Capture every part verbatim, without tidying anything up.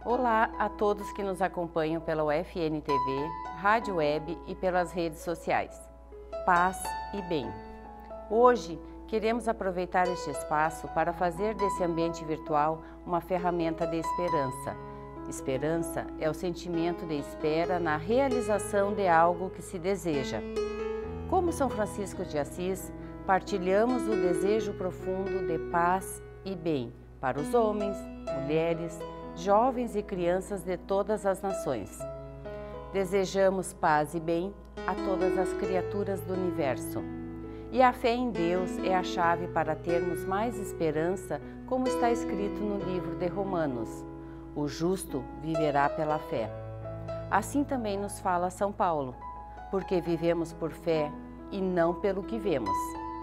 Olá a todos que nos acompanham pela U F N T V, rádio web e pelas redes sociais. Paz e bem. Hoje queremos aproveitar este espaço para fazer desse ambiente virtual uma ferramenta de esperança. Esperança é o sentimento de espera na realização de algo que se deseja. Como São Francisco de Assis, partilhamos o desejo profundo de paz e bem para os homens, mulheres, jovens e crianças de todas as nações. Desejamos paz e bem a todas as criaturas do universo. E a fé em Deus é a chave para termos mais esperança, como está escrito no livro de Romanos. O justo viverá pela fé. Assim também nos fala São Paulo, porque vivemos por fé e não pelo que vemos.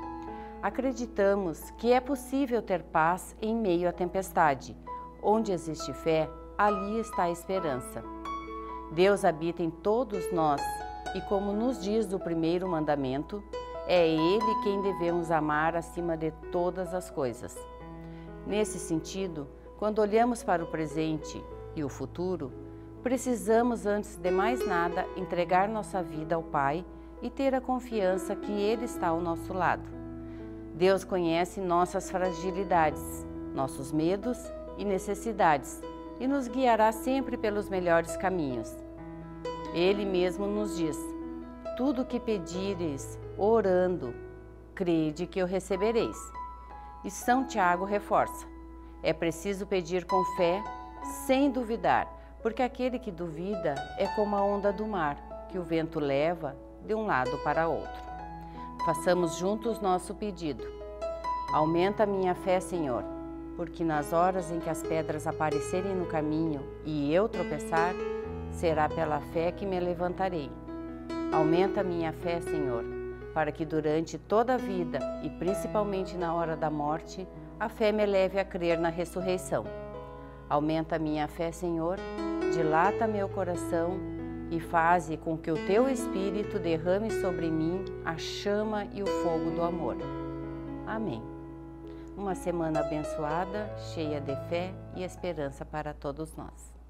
Acreditamos que é possível ter paz em meio à tempestade. Onde existe fé, ali está a esperança. Deus habita em todos nós e, como nos diz o primeiro mandamento, é Ele quem devemos amar acima de todas as coisas. Nesse sentido, quando olhamos para o presente e o futuro, precisamos, antes de mais nada, entregar nossa vida ao Pai e ter a confiança que Ele está ao nosso lado. Deus conhece nossas fragilidades, nossos medos e necessidades e nos guiará sempre pelos melhores caminhos. Ele mesmo nos diz: tudo o que pedires, orando, crede que o recebereis. E São Tiago reforça: é preciso pedir com fé, sem duvidar, porque aquele que duvida é como a onda do mar, que o vento leva de um lado para outro. Façamos juntos nosso pedido. Aumenta a minha fé, Senhor, porque nas horas em que as pedras aparecerem no caminho e eu tropeçar, será pela fé que me levantarei. Aumenta a minha fé, Senhor, para que durante toda a vida e principalmente na hora da morte, a fé me leve a crer na ressurreição. Aumenta a minha fé, Senhor, dilata meu coração e faze com que o Teu Espírito derrame sobre mim a chama e o fogo do amor. Amém. Uma semana abençoada, cheia de fé e esperança para todos nós.